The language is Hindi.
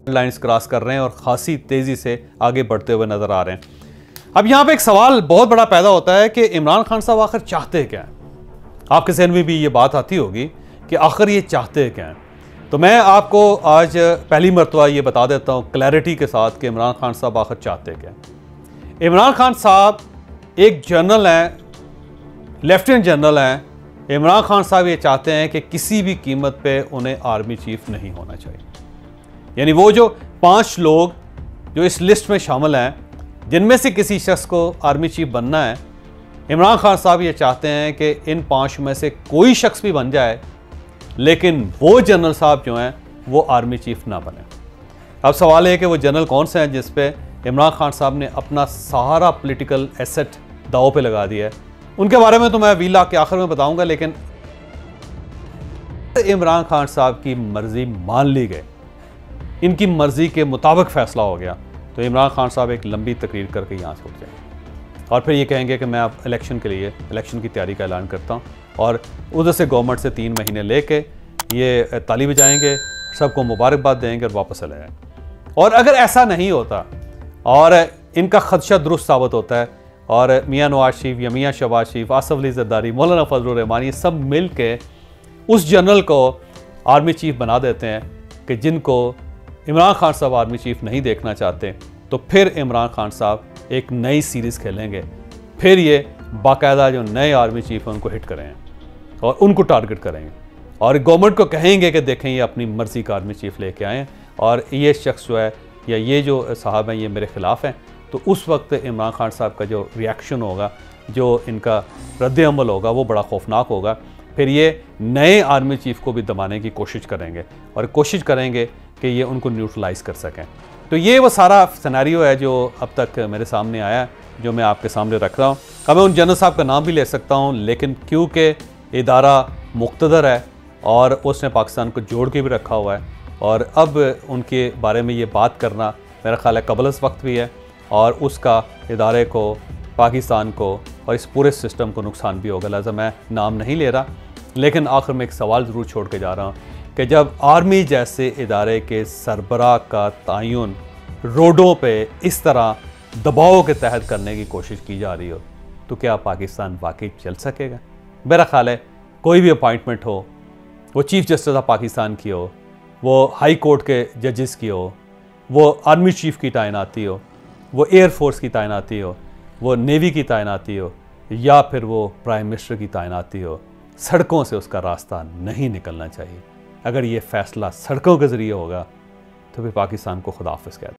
लाइंस क्रॉस कर रहे हैं और खासी तेज़ी से आगे बढ़ते हुए नज़र आ रहे हैं। अब यहाँ पे एक सवाल बहुत बड़ा पैदा होता है कि इमरान खान साहब आखिर चाहते क्या हैं। आपके जहन में भी ये बात आती होगी कि आखिर ये चाहते क्या हैं। तो मैं आपको आज पहली मरतबा ये बता देता हूँ क्लैरिटी के साथ कि इमरान खान साहब आखिर चाहते क्या हैं। इमरान खान साहब एक जनरल हैं, लेफ्टिनेंट जनरल हैं। इमरान खान साहब ये चाहते हैं कि किसी भी कीमत पे उन्हें आर्मी चीफ नहीं होना चाहिए। यानी वो जो 5 लोग जो इस लिस्ट में शामिल हैं, जिनमें से किसी शख्स को आर्मी चीफ बनना है, इमरान खान साहब ये चाहते हैं कि इन 5 में से कोई शख्स भी बन जाए, लेकिन वो जनरल साहब जो हैं वो आर्मी चीफ ना बने। अब सवाल है कि वो जनरल कौन से हैं जिस पे इमरान खान साहब ने अपना सारा पॉलिटिकल एसेट दांव पे लगा दिया है। उनके बारे में तो मैं वीला के आखिर में बताऊंगा, लेकिन इमरान खान साहब की मर्जी मान ली गई, इनकी मर्जी के मुताबिक फैसला हो गया, तो इमरान खान साहब एक लंबी तकरीर करके यहाँ से उठ जाएंगे और फिर ये कहेंगे कि मैं अब इलेक्शन के लिए इलेक्शन की तैयारी का ऐलान करता हूँ, और उधर से गवर्नमेंट से 3 महीने लेके ये ताली बजाएंगे, सबको मुबारकबाद देंगे और वापस चले जाएंगे। और अगर ऐसा नहीं होता और इनका खदशा दुरुस्त साबित होता है और मियाँ नवाज शरीफ या मियाँ शहबाज शरीफ, आसफ अली जरदारी, मौलाना फजलुर रहमान, ये सब मिल के उस जनरल को आर्मी चीफ बना देते हैं कि जिनको इमरान खान साहब आर्मी चीफ नहीं देखना चाहते, तो फिर इमरान खान साहब एक नई सीरीज़ खेलेंगे। फिर ये बाकायदा जो नए आर्मी चीफ हैं उनको हिट करेंगे और उनको टारगेट करेंगे और गवर्नमेंट को कहेंगे कि देखें ये अपनी मर्ज़ी का आर्मी चीफ लेके आएँ और ये शख्स जो है या ये जो साहब हैं ये मेरे ख़िलाफ़ हैं। तो उस वक्त इमरान खान साहब का जो रिएक्शन होगा, जो इनका रद्द अमल होगा, वो बड़ा खौफनाक होगा। फिर ये नए आर्मी चीफ को भी दबाने की कोशिश करेंगे और कोशिश करेंगे कि ये उनको न्यूट्रलाइज़ कर सकें। तो ये वो सारा सिनेरियो है जो अब तक मेरे सामने आया, जो मैं आपके सामने रख रहा हूँ। अब मैं उन जनरल साहब का नाम भी ले सकता हूँ, लेकिन क्योंकि इदारा मुक़्तदर है और उसने पाकिस्तान को जोड़ के भी रखा हुआ है, और अब उनके बारे में ये बात करना मेरा ख्याल है कबलस वक्त भी है, और उसका इदारे को, पाकिस्तान को और इस पूरे सिस्टम को नुकसान भी होगा। लिहाजा मैं नाम नहीं ले रहा, लेकिन आखिर में एक सवाल ज़रूर छोड़ के जा रहा हूँ कि जब आर्मी जैसे इदारे के सरबराह का तयन रोडों पे इस तरह दबाव के तहत करने की कोशिश की जा रही हो, तो क्या पाकिस्तान वाकई चल सकेगा? मेरा ख्याल है कोई भी अपॉइंटमेंट हो, वो चीफ जस्टिस ऑफ पाकिस्तान की हो, वो हाई कोर्ट के जजेस की हो, वो आर्मी चीफ की तैनाती हो, वो एयर फोर्स की तैनाती हो, वो नेवी की तैनाती हो, या फिर वो प्राइम मिनिस्टर की तैनाती हो, सड़कों से उसका रास्ता नहीं निकलना चाहिए। अगर ये फ़ैसला सड़कों के ज़रिए होगा तो फिर पाकिस्तान को खुदाफिज़ कहते हैं।